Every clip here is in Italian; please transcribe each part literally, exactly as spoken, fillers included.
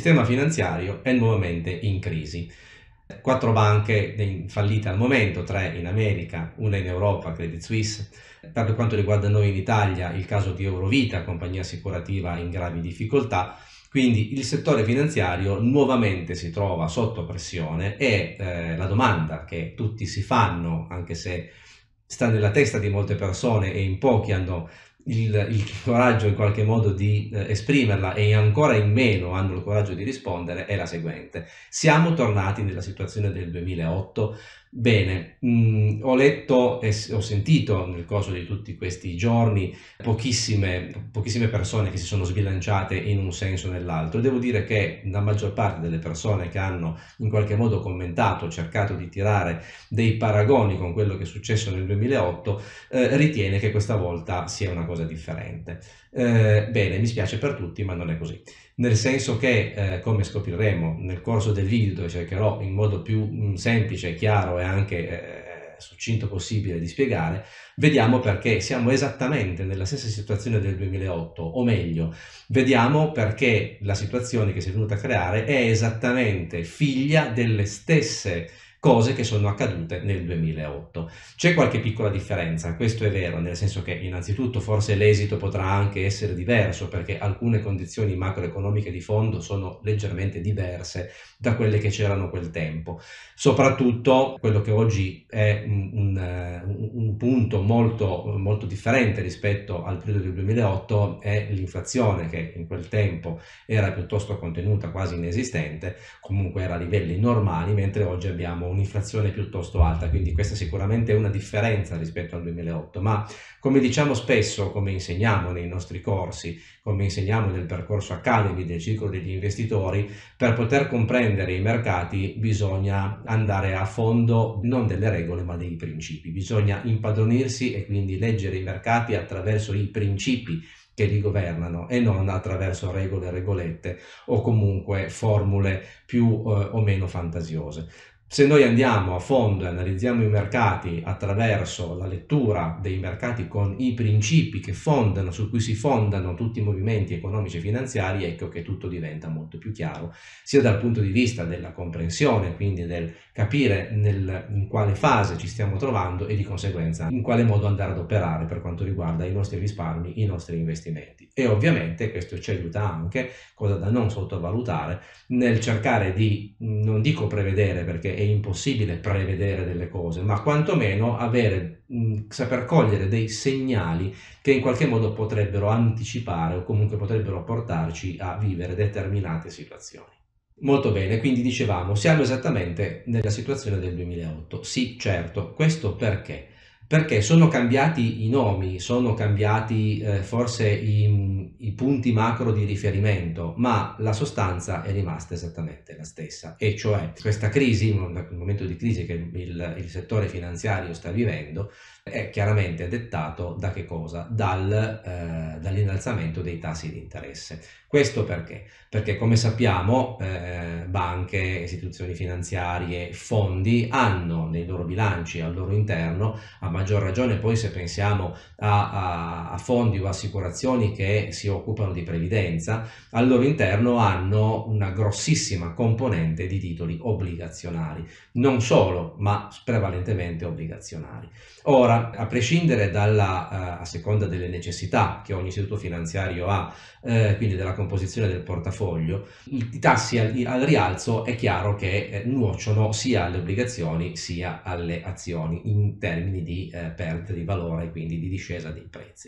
sistema finanziario è nuovamente in crisi. Quattro banche fallite al momento, tre in America, una in Europa, Credit Suisse. Per quanto riguarda noi in Italia, il caso di Eurovita, compagnia assicurativa in gravi difficoltà. Quindi il settore finanziario nuovamente si trova sotto pressione e eh, la domanda che tutti si fanno, anche se sta nella testa di molte persone e in pochi hanno il, il coraggio in qualche modo di eh, esprimerla e ancora in meno hanno il coraggio di rispondere, è la seguente: siamo tornati nella situazione del duemilaotto? Bene, mh, ho letto e ho sentito nel corso di tutti questi giorni pochissime, pochissime persone che si sono sbilanciate in un senso o nell'altro. Devo dire che la maggior parte delle persone che hanno in qualche modo commentato, cercato di tirare dei paragoni con quello che è successo nel duemilaotto, eh, ritiene che questa volta sia una cosa differente. Eh, bene, mi spiace per tutti, ma non è così. Nel senso che, eh, come scopriremo nel corso del video, dove cercherò in modo più mh, semplice, chiaro e anche eh, succinto possibile di spiegare, vediamo perché siamo esattamente nella stessa situazione del duemilaotto, o meglio, vediamo perché la situazione che si è venuta a creare è esattamente figlia delle stesse cose che sono accadute nel duemilaotto. C'è qualche piccola differenza, questo è vero, nel senso che innanzitutto forse l'esito potrà anche essere diverso, perché alcune condizioni macroeconomiche di fondo sono leggermente diverse da quelle che c'erano a quel tempo. Soprattutto quello che oggi è un, un, un punto molto, molto differente rispetto al periodo del duemilaotto è l'inflazione, che in quel tempo era piuttosto contenuta, quasi inesistente, comunque era a livelli normali, mentre oggi abbiamo un'inflazione piuttosto alta, quindi questa sicuramente è una differenza rispetto al duemilaotto, ma come diciamo spesso, come insegniamo nei nostri corsi, come insegniamo nel percorso Academy del ciclo degli investitori, per poter comprendere i mercati bisogna andare a fondo non delle regole ma dei principi, bisogna impadronirsi e quindi leggere i mercati attraverso i principi che li governano e non attraverso regole e regolette o comunque formule più eh, o meno fantasiose. Se noi andiamo a fondo e analizziamo i mercati attraverso la lettura dei mercati con i principi che fondano, su cui si fondano tutti i movimenti economici e finanziari, ecco che tutto diventa molto più chiaro, sia dal punto di vista della comprensione, quindi del capire nel, in quale fase ci stiamo trovando e di conseguenza in quale modo andare ad operare per quanto riguarda i nostri risparmi, i nostri investimenti. E ovviamente questo ci aiuta anche, cosa da non sottovalutare, nel cercare di, non dico prevedere perché è impossibile prevedere delle cose, ma quantomeno avere, mh, saper cogliere dei segnali che in qualche modo potrebbero anticipare o comunque potrebbero portarci a vivere determinate situazioni. Molto bene, quindi dicevamo, siamo esattamente nella situazione del duemilaotto. Sì, certo, questo perché? Perché sono cambiati i nomi, sono cambiati eh, forse i, i punti macro di riferimento, ma la sostanza è rimasta esattamente la stessa, e cioè questa crisi, il momento di crisi che il, il settore finanziario sta vivendo, è chiaramente dettato da che cosa? Dal, eh, dall'innalzamento dei tassi di interesse. Questo perché? Perché come sappiamo eh, banche, istituzioni finanziarie, fondi hanno nei loro bilanci al loro interno, a maggior ragione poi se pensiamo a, a, a fondi o assicurazioni che si occupano di previdenza, al loro interno hanno una grossissima componente di titoli obbligazionari, non solo ma prevalentemente obbligazionari. Ora, a prescindere dalla, uh, a seconda delle necessità che ogni istituto finanziario ha, eh, quindi della composizione del portafoglio, i tassi al, al rialzo è chiaro che eh, nuociono sia alle obbligazioni sia alle azioni in termini di eh, perdita di valore e quindi di discesa dei prezzi.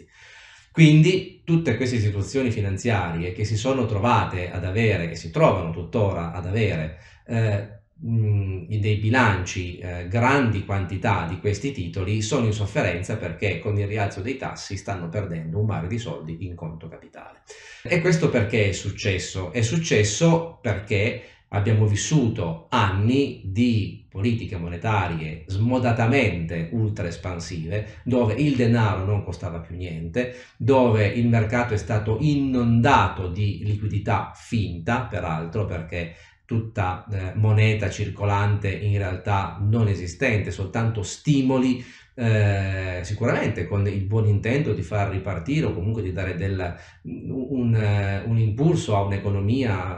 Quindi tutte queste istituzioni finanziarie che si sono trovate ad avere e si trovano tuttora ad avere eh, dei bilanci, eh, grandi quantità di questi titoli, sono in sofferenza perché con il rialzo dei tassi stanno perdendo un mare di soldi in conto capitale. E questo perché è successo? È successo perché abbiamo vissuto anni di politiche monetarie smodatamente ultra espansive, dove il denaro non costava più niente, dove il mercato è stato inondato di liquidità finta, peraltro, perché tutta eh, moneta circolante in realtà non esistente, soltanto stimoli, eh, sicuramente con il buon intento di far ripartire o comunque di dare del, un, un impulso a un'economia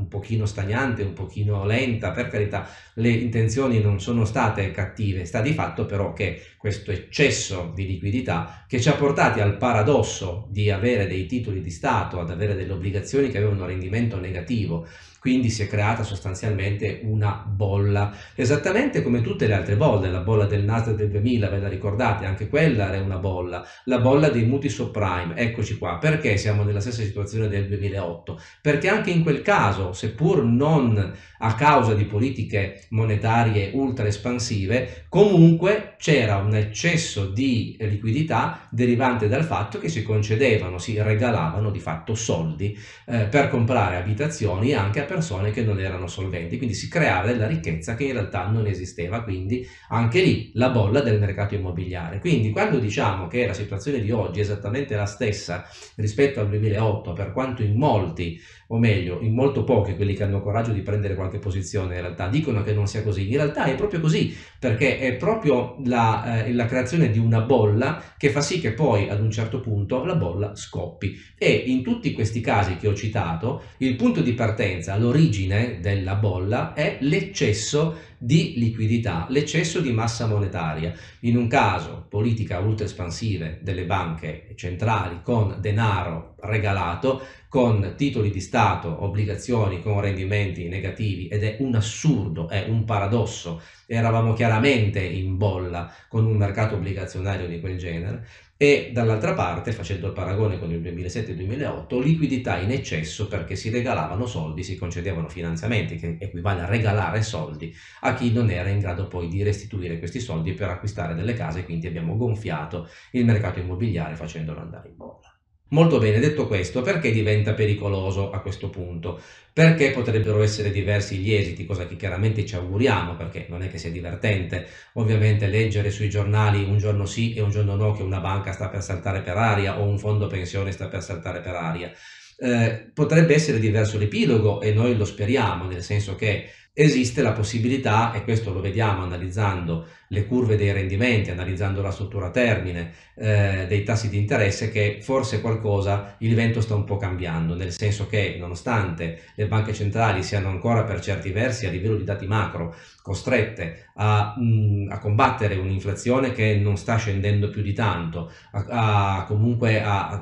pochino stagnante, un pochino lenta, per carità, le intenzioni non sono state cattive, sta di fatto però che questo eccesso di liquidità che ci ha portati al paradosso di avere dei titoli di Stato, ad avere delle obbligazioni che avevano un rendimento negativo, quindi si è creata sostanzialmente una bolla, esattamente come tutte le altre bolle. La bolla del Nasdaq del duemila, ve la ricordate? Anche quella era una bolla, la bolla dei mutui subprime. Eccoci qua, perché siamo nella stessa situazione del duemilaotto? Perché anche in quel caso, seppur non a causa di politiche monetarie ultra espansive, comunque c'era un eccesso di liquidità derivante dal fatto che si concedevano, si regalavano di fatto soldi eh, per comprare abitazioni anche a persone che non erano solventi, quindi si creava della ricchezza che in realtà non esisteva, quindi anche lì la bolla del mercato immobiliare. Quindi quando diciamo che la situazione di oggi è esattamente la stessa rispetto al duemilaotto, per quanto in molti, o meglio in molto pochi, quelli che hanno coraggio di prendere qualche posizione in realtà dicono che non sia così, in realtà è proprio così, perché è proprio la, eh, la creazione di una bolla che fa sì che poi ad un certo punto la bolla scoppi, e in tutti questi casi che ho citato il punto di partenza, l'origine della bolla è l'eccesso di liquidità, l'eccesso di massa monetaria. In un caso politica ultra espansive delle banche centrali con denaro regalato, con titoli di Stato, obbligazioni con rendimenti negativi, ed è un assurdo, è un paradosso. Eravamo chiaramente in bolla con un mercato obbligazionario di quel genere, e dall'altra parte, facendo il paragone con il duemilasette duemilaotto, liquidità in eccesso perché si regalavano soldi, si concedevano finanziamenti, che equivale a regalare soldi a chi non era in grado poi di restituire questi soldi per acquistare delle case, quindi abbiamo gonfiato il mercato immobiliare facendolo andare in bolla. Molto bene, detto questo, perché diventa pericoloso a questo punto? Perché potrebbero essere diversi gli esiti, cosa che chiaramente ci auguriamo, perché non è che sia divertente ovviamente leggere sui giornali un giorno sì e un giorno no che una banca sta per saltare per aria o un fondo pensione sta per saltare per aria. Eh, potrebbe essere diverso l'epilogo, e noi lo speriamo, nel senso che esiste la possibilità, e questo lo vediamo analizzando le curve dei rendimenti, analizzando la struttura a termine eh, dei tassi di interesse, che forse qualcosa, il vento sta un po' cambiando, nel senso che nonostante le banche centrali siano ancora per certi versi a livello di dati macro costrette a, mh, a combattere un'inflazione che non sta scendendo più di tanto, a, a comunque a,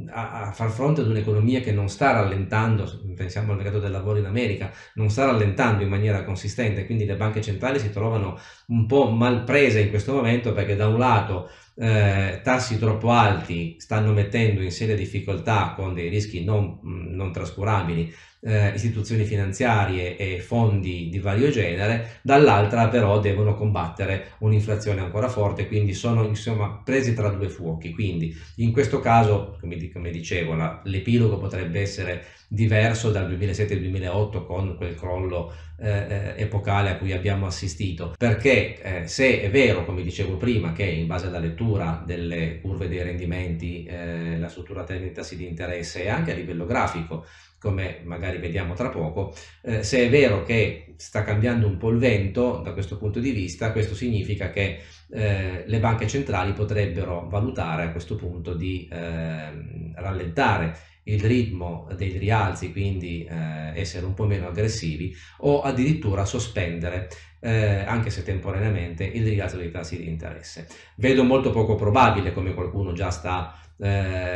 a far fronte ad un'economia che non sta rallentando, pensiamo al mercato del lavoro in America, non sta rallentando in maniera consistente, quindi le banche centrali si trovano un po' mal prese in questo momento, perché da un lato eh, tassi troppo alti stanno mettendo in seria difficoltà, con dei rischi non, non trascurabili, eh, istituzioni finanziarie e fondi di vario genere, dall'altra però devono combattere un'inflazione ancora forte, quindi sono insomma presi tra due fuochi. Quindi in questo caso, come, come dicevo, la, l'epilogo potrebbe essere diverso dal duemilasette duemilaotto, con quel crollo eh, epocale a cui abbiamo assistito, perché eh, se è vero, come dicevo prima, che in base alla lettura delle curve dei rendimenti, eh, la struttura a termini dei tassi di interesse e anche a livello grafico, come magari vediamo tra poco, eh, se è vero che sta cambiando un po' il vento da questo punto di vista, questo significa che eh, le banche centrali potrebbero valutare a questo punto di eh, rallentare il ritmo dei rialzi, quindi eh, essere un po' meno aggressivi, o addirittura sospendere, eh, anche se temporaneamente, il rialzo dei tassi di interesse. Vedo molto poco probabile, come qualcuno già sta eh,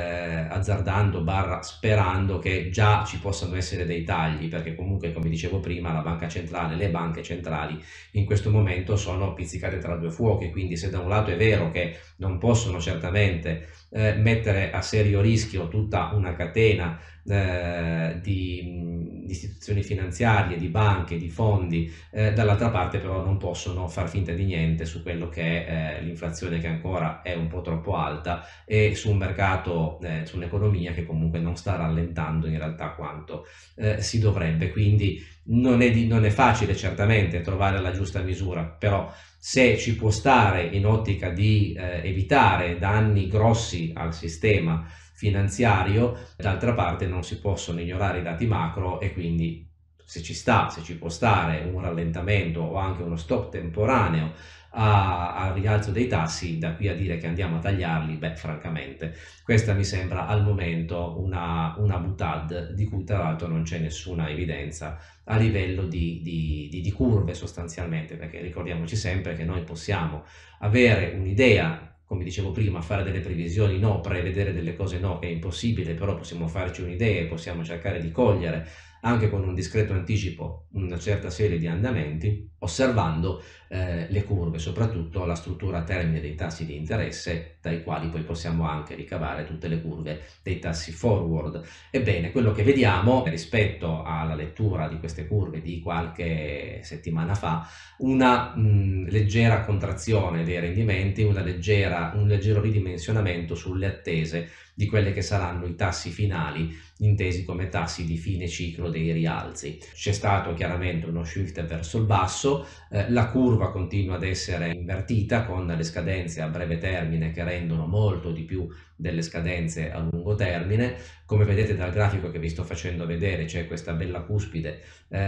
azzardando barra sperando, che già ci possano essere dei tagli, perché comunque, come dicevo prima, la banca centrale, le banche centrali in questo momento sono pizzicate tra due fuochi. Quindi se da un lato è vero che non possono certamente eh, mettere a serio rischio tutta una catena eh, di, di istituzioni finanziarie, di banche, di fondi, eh, dall'altra parte però non possono far finta di niente su quello che è eh, l'inflazione, che ancora è un po' troppo alta, e su un mercato, eh, su un'economia che comunque non sta rallentando in realtà quanto eh, si dovrebbe. Quindi non è, di, non è facile certamente trovare la giusta misura, però se ci può stare in ottica di eh, evitare danni grossi al sistema finanziario, d'altra parte non si possono ignorare i dati macro, e quindi se ci sta, se ci può stare un rallentamento o anche uno stop temporaneo al rialzo dei tassi, da qui a dire che andiamo a tagliarli, beh, francamente, questa mi sembra al momento una, una boutade di cui tra l'altro non c'è nessuna evidenza a livello di, di, di, di curve sostanzialmente, perché ricordiamoci sempre che noi possiamo avere un'idea, come dicevo prima, fare delle previsioni no, prevedere delle cose no, è impossibile, però possiamo farci un'idea e possiamo cercare di cogliere anche con un discreto anticipo una certa serie di andamenti, osservando eh, le curve, soprattutto la struttura a termine dei tassi di interesse, dai quali poi possiamo anche ricavare tutte le curve dei tassi forward. Ebbene, quello che vediamo rispetto alla lettura di queste curve di qualche settimana fa, una mh, leggera contrazione dei rendimenti, una leggera, un leggero ridimensionamento sulle attese di quelle che saranno i tassi finali, intesi come tassi di fine ciclo dei rialzi. C'è stato chiaramente uno shift verso il basso, eh, la curva continua ad essere invertita con le scadenze a breve termine che rendono molto di più delle scadenze a lungo termine. Come vedete dal grafico che vi sto facendo vedere, c'è questa bella cuspide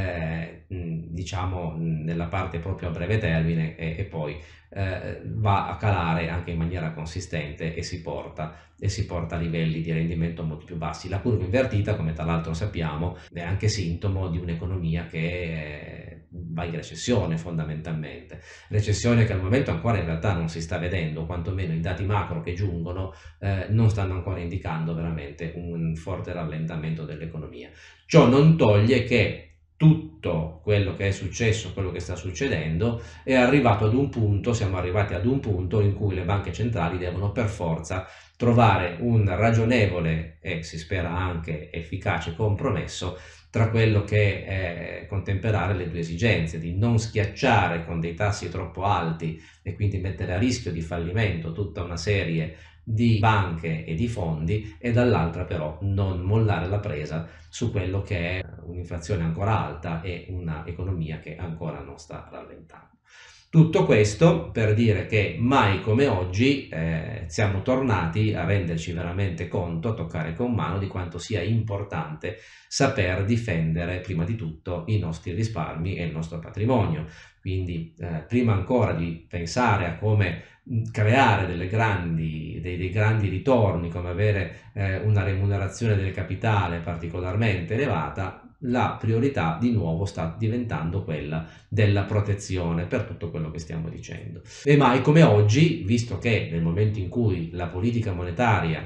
eh, diciamo nella parte proprio a breve termine e, e poi eh, va a calare anche in maniera consistente e si porta e si porta a livelli di rendimento molto più bassi. La curva invertita, come tra l'altro sappiamo, è anche sintomo di un'economia che va in recessione fondamentalmente, recessione che al momento ancora in realtà non si sta vedendo, quantomeno i dati macro che giungono eh, non stanno ancora indicando veramente un forte rallentamento dell'economia. Ciò non toglie che tutto quello che è successo, quello che sta succedendo, è arrivato ad un punto, siamo arrivati ad un punto in cui le banche centrali devono per forza trovare un ragionevole e si spera anche efficace compromesso tra quello che è contemperare le due esigenze di non schiacciare con dei tassi troppo alti e quindi mettere a rischio di fallimento tutta una serie di banche e di fondi, e dall'altra però non mollare la presa su quello che è un'inflazione ancora alta e una economia che ancora non sta rallentando. Tutto questo per dire che mai come oggi eh, siamo tornati a renderci veramente conto, a toccare con mano di quanto sia importante saper difendere prima di tutto i nostri risparmi e il nostro patrimonio. Quindi eh, prima ancora di pensare a come creare delle grandi, dei, dei grandi ritorni, come avere eh, una remunerazione del capitale particolarmente elevata, la priorità di nuovo sta diventando quella della protezione per tutto quello che stiamo dicendo. E mai come oggi, visto che nel momento in cui la politica monetaria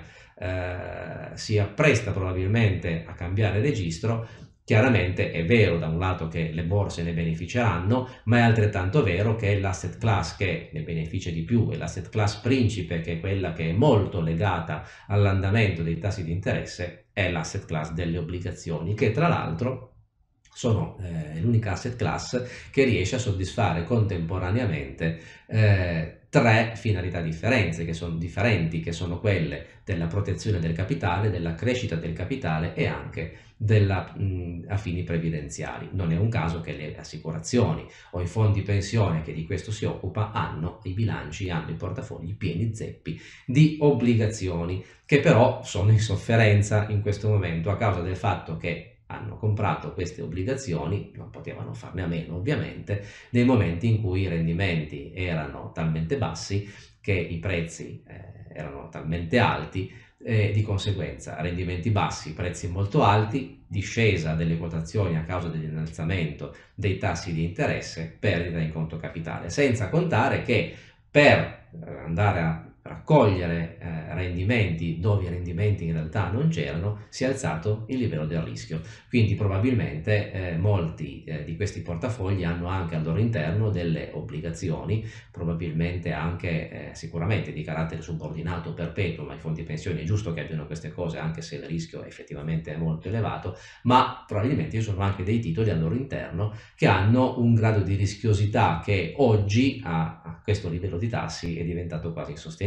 eh, si appresta probabilmente a cambiare registro, chiaramente è vero da un lato che le borse ne beneficeranno, ma è altrettanto vero che l'asset class che ne beneficia di più è l'asset class principe, che è quella che è molto legata all'andamento dei tassi di interesse, è l'asset class delle obbligazioni, che tra l'altro sono eh, l'unica asset class che riesce a soddisfare contemporaneamente eh, tre finalità differenti che sono differenti, che sono quelle della protezione del capitale, della crescita del capitale e anche della, mh, a fini previdenziali. Non è un caso che le assicurazioni o i fondi pensione che di questo si occupa hanno i bilanci, hanno i portafogli pieni zeppi di obbligazioni, che però sono in sofferenza in questo momento a causa del fatto che hanno comprato queste obbligazioni, non potevano farne a meno ovviamente, nei momenti in cui i rendimenti erano talmente bassi che i prezzi eh, erano talmente alti, e di conseguenza rendimenti bassi, prezzi molto alti, discesa delle quotazioni a causa dell'innalzamento dei tassi di interesse, perdita in conto capitale, senza contare che per andare a raccogliere eh, rendimenti dove i rendimenti in realtà non c'erano, si è alzato il livello del rischio. Quindi probabilmente eh, molti eh, di questi portafogli hanno anche al loro interno delle obbligazioni, probabilmente anche eh, sicuramente di carattere subordinato perpetuo, ma i fondi pensioni è giusto che abbiano queste cose anche se il rischio effettivamente è molto elevato, ma probabilmente ci sono anche dei titoli al loro interno che hanno un grado di rischiosità che oggi a, a questo livello di tassi è diventato quasi insostenibile.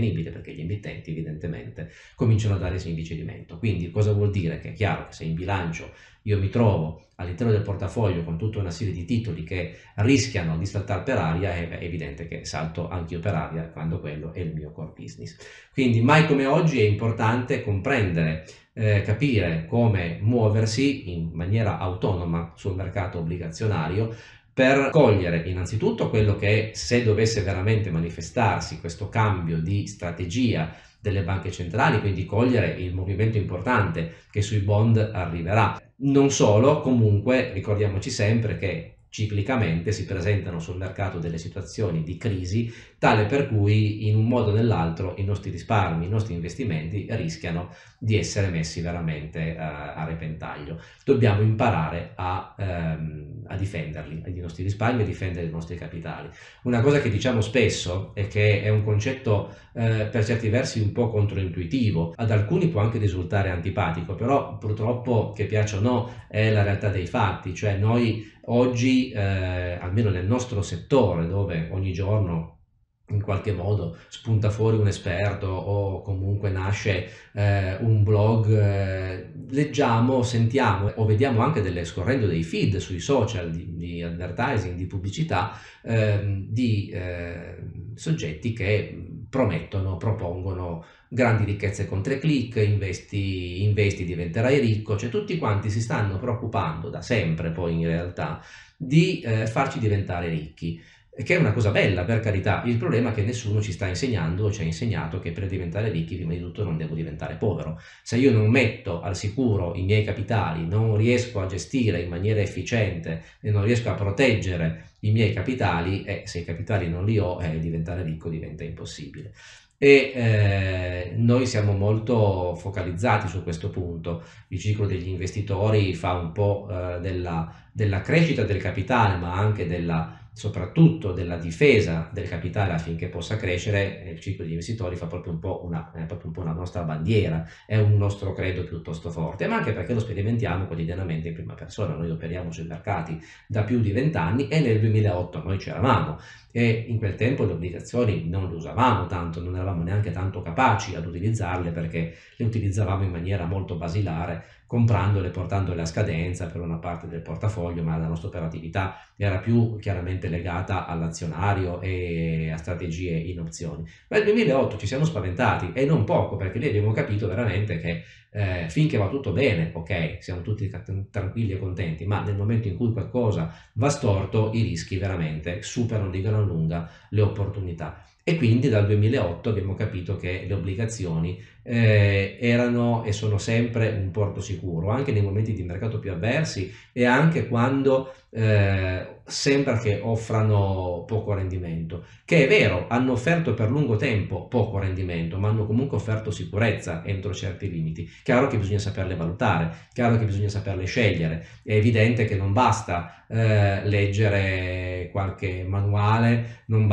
sostenibile, perché gli emittenti evidentemente cominciano a dare segni di cedimento. Quindi cosa vuol dire? Che è chiaro che se in bilancio io mi trovo all'interno del portafoglio con tutta una serie di titoli che rischiano di saltare per aria, è evidente che salto anch'io per aria quando quello è il mio core business. Quindi mai come oggi è importante comprendere, eh, capire come muoversi in maniera autonoma sul mercato obbligazionario, per cogliere innanzitutto quello che, se dovesse veramente manifestarsi questo cambio di strategia delle banche centrali, quindi cogliere il movimento importante che sui bond arriverà. Non solo, comunque ricordiamoci sempre che ciclicamente si presentano sul mercato delle situazioni di crisi tale per cui in un modo o nell'altro i nostri risparmi, i nostri investimenti rischiano di essere messi veramente uh, a repentaglio. Dobbiamo imparare a, um, a difenderli, i nostri risparmi, a difendere i nostri capitali. Una cosa che diciamo spesso e che è un concetto uh, per certi versi un po' controintuitivo, ad alcuni può anche risultare antipatico, però purtroppo, che piaccia o no, è la realtà dei fatti. Cioè noi oggi, eh, almeno nel nostro settore, dove ogni giorno in qualche modo spunta fuori un esperto o comunque nasce eh, un blog, eh, leggiamo, sentiamo o vediamo anche delle, scorrendo dei feed sui social di, di advertising, di pubblicità, eh, di eh, soggetti che promettono, propongono grandi ricchezze con tre click, investi, investi diventerai ricco, cioè tutti quanti si stanno preoccupando da sempre poi in realtà di eh, farci diventare ricchi, che è una cosa bella, per carità. Il problema è che nessuno ci sta insegnando o ci ha insegnato che per diventare ricchi prima di tutto non devo diventare povero. Se io non metto al sicuro i miei capitali, non riesco a gestire in maniera efficiente e non riesco a proteggere i miei capitali, e eh, se i capitali non li ho, eh, diventare ricco diventa impossibile. E eh, noi siamo molto focalizzati su questo punto. Il ciclo degli investitori fa un po' eh, della, della crescita del capitale, ma anche della, soprattutto della difesa del capitale affinché possa crescere. Il ciclo degli investitori fa proprio un po' una, è proprio un po' una nostra bandiera, è un nostro credo piuttosto forte, ma anche perché lo sperimentiamo quotidianamente in prima persona. Noi operiamo sui mercati da più di vent'anni e nel duemilaotto noi c'eravamo, e in quel tempo le obbligazioni non le usavamo tanto, non eravamo neanche tanto capaci ad utilizzarle, perché le utilizzavamo in maniera molto basilare, comprandole, portandole a scadenza per una parte del portafoglio, ma la nostra operatività era più chiaramente legata all'azionario e a strategie in opzioni. Ma nel duemilaotto ci siamo spaventati, e non poco, perché lì abbiamo capito veramente che eh, finché va tutto bene, ok, siamo tutti tranquilli e contenti, ma nel momento in cui qualcosa va storto, i rischi veramente superano di gran lunga le opportunità. E quindi dal duemilaotto abbiamo capito che le obbligazioni eh, erano e sono sempre un porto sicuro, anche nei momenti di mercato più avversi e anche quando eh, sembra che offrano poco rendimento, che è vero, hanno offerto per lungo tempo poco rendimento, ma hanno comunque offerto sicurezza entro certi limiti. Chiaro che bisogna saperle valutare, chiaro che bisogna saperle scegliere. È evidente che non basta eh, leggere qualche manuale, non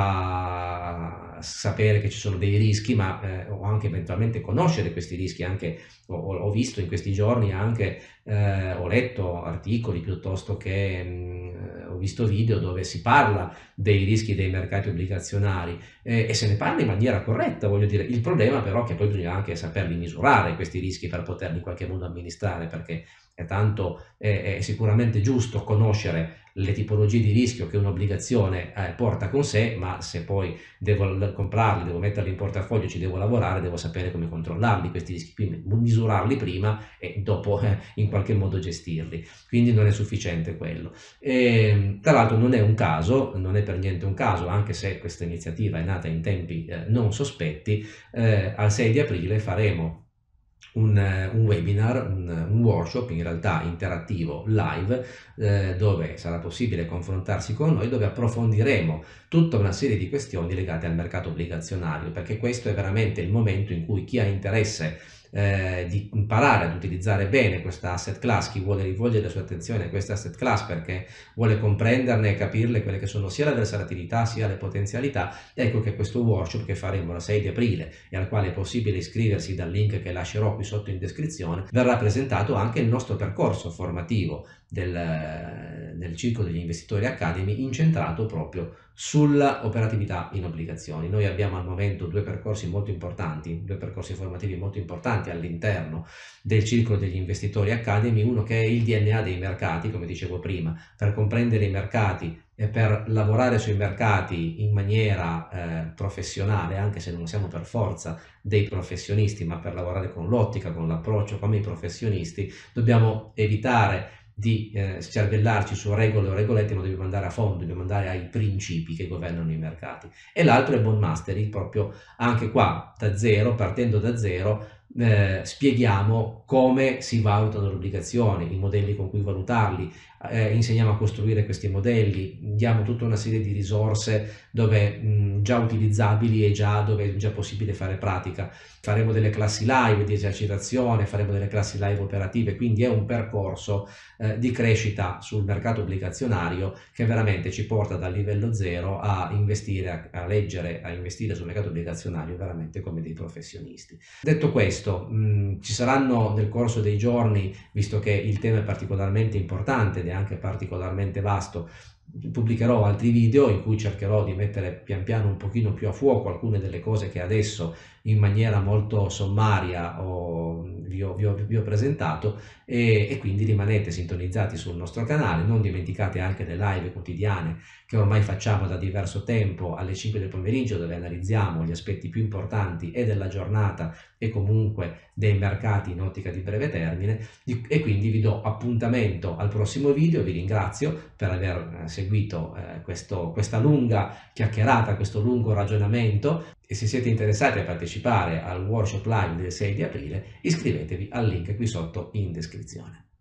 basta sapere che ci sono dei rischi, ma eh, o anche eventualmente conoscere questi rischi. Anche ho, ho visto in questi giorni, anche eh, ho letto articoli piuttosto che mh, ho visto video dove si parla dei rischi dei mercati obbligazionari eh, e se ne parla in maniera corretta, voglio dire. Il problema però è che poi bisogna anche saperli misurare questi rischi per poterli in qualche modo amministrare, perché è tanto è, è sicuramente giusto conoscere le tipologie di rischio che un'obbligazione eh, porta con sé, ma se poi devo comprarli, devo metterli in portafoglio, ci devo lavorare, devo sapere come controllarli questi rischi, quindi misurarli prima e dopo eh, in qualche modo gestirli. Quindi non è sufficiente quello. E, tra l'altro non è un caso, non è per niente un caso, anche se questa iniziativa è nata in tempi eh, non sospetti, eh, al sei di aprile faremo Un, un webinar, un, un workshop in realtà interattivo live eh, dove sarà possibile confrontarsi con noi, dove approfondiremo tutta una serie di questioni legate al mercato obbligazionario, perché questo è veramente il momento in cui chi ha interesse eh, di imparare ad utilizzare bene questa asset class, chi vuole rivolgere la sua attenzione a questa asset class perché vuole comprenderne e capirle quelle che sono sia la versatilità sia le potenzialità, ecco che questo workshop che faremo il sei di aprile e al quale è possibile iscriversi dal link che lascerò qui sotto in descrizione, verrà presentato anche il nostro percorso formativo del, del Circolo degli Investitori Academy incentrato proprio sull'operatività in obbligazioni. Noi abbiamo al momento due percorsi molto importanti, due percorsi formativi molto importanti all'interno del Circolo degli Investitori Academy, uno che è il D N A dei mercati, come dicevo prima, per comprendere i mercati e per lavorare sui mercati in maniera eh, professionale, anche se non siamo per forza dei professionisti, ma per lavorare con l'ottica, con l'approccio come i professionisti, dobbiamo evitare di eh, scervellarci su regole o regolette, ma dobbiamo andare a fondo, dobbiamo andare ai principi che governano i mercati. E l'altro è bond mastering, proprio anche qua da zero, partendo da zero, eh, spieghiamo come si valutano le obbligazioni, i modelli con cui valutarli, eh, insegniamo a costruire questi modelli, diamo tutta una serie di risorse dove mh, già utilizzabili e già dove è già possibile fare pratica. Faremo delle classi live di esercitazione, faremo delle classi live operative, quindi è un percorso eh, di crescita sul mercato obbligazionario che veramente ci porta dal livello zero a investire, a, a leggere, a investire sul mercato obbligazionario veramente come dei professionisti. Detto questo, mh, ci saranno nel corso dei giorni, visto che il tema è particolarmente importante ed è anche particolarmente vasto, pubblicherò altri video in cui cercherò di mettere pian piano un pochino più a fuoco alcune delle cose che adesso in maniera molto sommaria ho, vi, ho, vi, ho, vi ho presentato e, e quindi rimanete sintonizzati sul nostro canale, non dimenticate anche le live quotidiane che ormai facciamo da diverso tempo alle cinque del pomeriggio, dove analizziamo gli aspetti più importanti e della giornata e comunque dei mercati in ottica di breve termine, e quindi vi do appuntamento al prossimo video. Vi ringrazio per aver seguito eh, questo, questa lunga chiacchierata, questo lungo ragionamento, e se siete interessati a partecipare al workshop live del sei di aprile iscrivetevi al link qui sotto in descrizione.